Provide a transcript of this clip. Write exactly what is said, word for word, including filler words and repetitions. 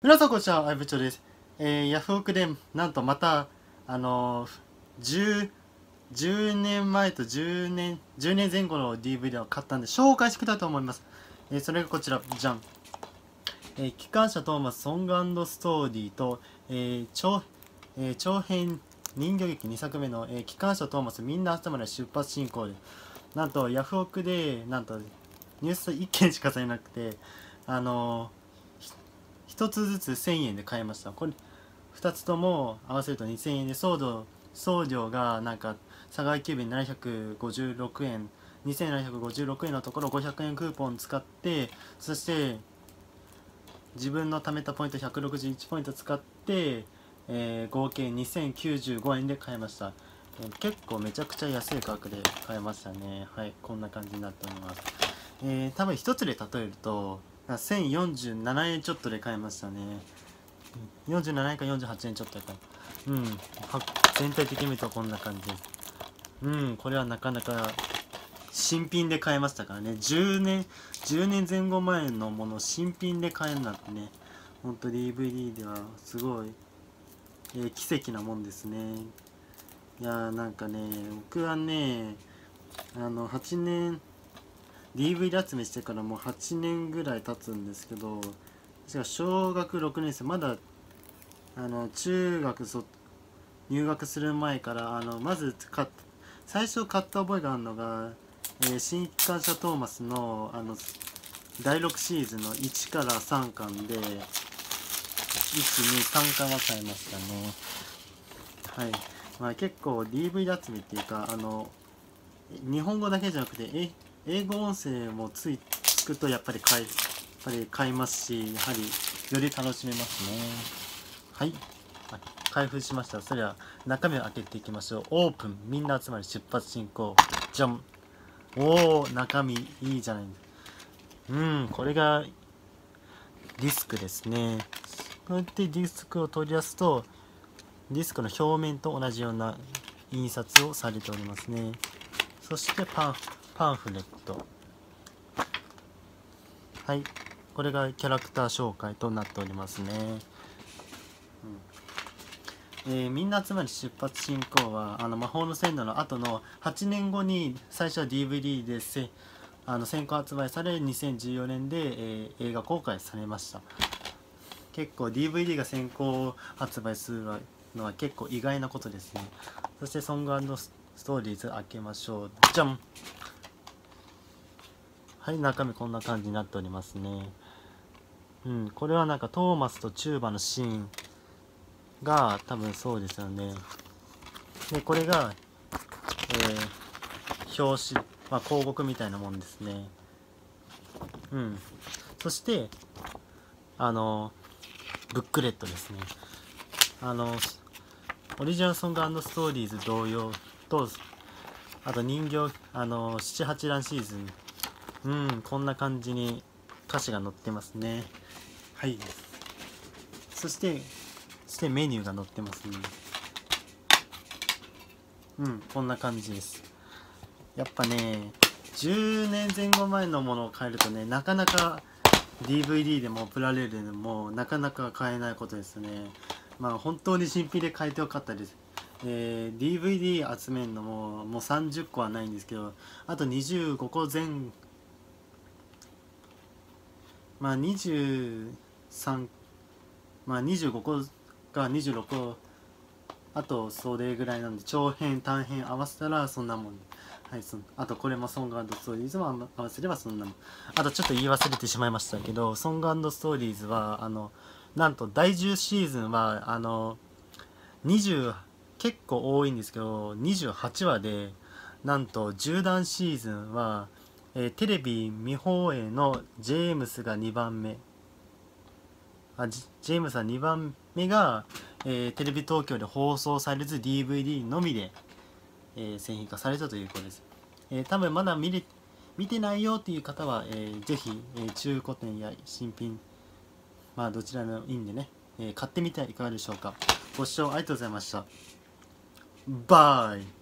皆さんこんにちは、相部長です。えー、ヤフオクでなんとまたあのー、じゅうねんまえとじゅうねんじゅうねんぜん後の ディーブイディー を買ったんで紹介していきたいと思います。えー、それがこちらじゃん。えー、機関車トーマスソング&ストーリーと、えー、長えー、長編人形劇にさくめの、えー、機関車トーマスみんな集まれ出発進行で、なんとヤフオクでなんとニュースいっけんしかされなくて、あのーひとつずつせんえんで買いました。これふたつとも合わせるとにせんえんで、送料送料がなんか佐川急便ななひゃくごじゅうろくえんにせんななひゃくごじゅうろくえんのところごひゃくえんクーポン使って、そして自分の貯めたポイントひゃくろくじゅういちポイント使って、えー、合計にせんきゅうじゅうごえんで買いました。えー、結構めちゃくちゃ安い価格で買えましたね。はい、こんな感じになっております。えー、多分一つで例えるとせんよんじゅうななえんちょっとで買いましたね。よんじゅうななえんかよんじゅうはちえんちょっとか。うん。全体的に見るとこんな感じです。うん、これはなかなか新品で買えましたからね。じゅうねん、じゅうねんぜん後前のものを新品で買えるなんてね。ほんと ディーブイディー ではすごい、えー、奇跡なもんですね。いやーなんかね、僕はね、あの、はちねん、ディーブイディー 集めしてからもうはちねんぐらい経つんですけど、確か小学ろくねん生、まだあの中学そ入学する前からあのまず買っ最初買った覚えがあるのが、えー、新機関車トーマスのあのだいろくシーズンのいちからさんかんでいち、に、さんかんは買いましたね。はい、まあ、結構 ディーブイディー 集めっていうか、あの日本語だけじゃなくてえ英語音声もついつくとやっぱり買いやっぱり買いますし、やはりより楽しめますね。はい、開封しました。それでは中身を開けていきましょう。オープン。みんな集まり出発進行。じゃん。おお、中身いいじゃない。うん、これがディスクですね。こうやってディスクを取り出すとディスクの表面と同じような印刷をされておりますね。そしてパンパンフレット。はい、これがキャラクター紹介となっておりますね。うん、えー、みんな集まり出発進行はあの魔法の線路の後のはちねんごに最初は ディーブイディー でせあの先行発売され、にせんじゅうよねんで、えー、映画公開されました。結構 ディーブイディー が先行発売するのは結構意外なことですね。そしてソング&ストーリーズ開けましょう。じゃん。はい、中身こんな感じになっておりますね。うん、これはなんかトーマスとチューバのシーンが多分そうですよね。でこれが、えー、表紙、まあ、広告みたいなもんですね。うん、そしてあのブックレットですね。あのオリジナルソング&ストーリーズ同様と、あと人形あのななはちだんシーズン、うん、こんな感じに歌詞が載ってますね。はい、そしてそしてメニューが載ってますね。うん、こんな感じです。やっぱね、じゅうねんぜん後前のものを買えるとね、なかなか ディーブイディー でもプラレールでもなかなか買えないことですね。まあ本当に新品で買えてよかったです。えー、ディーブイディー 集めるのももうさんじゅっこはないんですけど、あとにじゅうごこ前まあにじゅうさんまあにじゅうごこかにじゅうろっこ、あとそれぐらいなんで、長編短編合わせたらそんなもん。はい、そあとこれもソング&ストーリーズも合わせればそんなもん。あとちょっと言い忘れてしまいましたけど、ソング&ストーリーズはあのなんとだいじゅうシーズンはあのにじゅう結構多いんですけどにじゅうはちわで、なんとじゅうだんシーズンは、えー、テレビ見放映のジェームスがにばんめ、あジジェームスはにばんめが、えー、テレビ東京で放送されず ディーブイディー のみで、えー、製品化されたということです。えー、多分まだ見れ見てないよっていう方は、えー、ぜひ、えー、中古店や新品、まあどちらでもいいんでね、えー、買ってみてはいかがでしょうか。ご視聴ありがとうございました。バイ。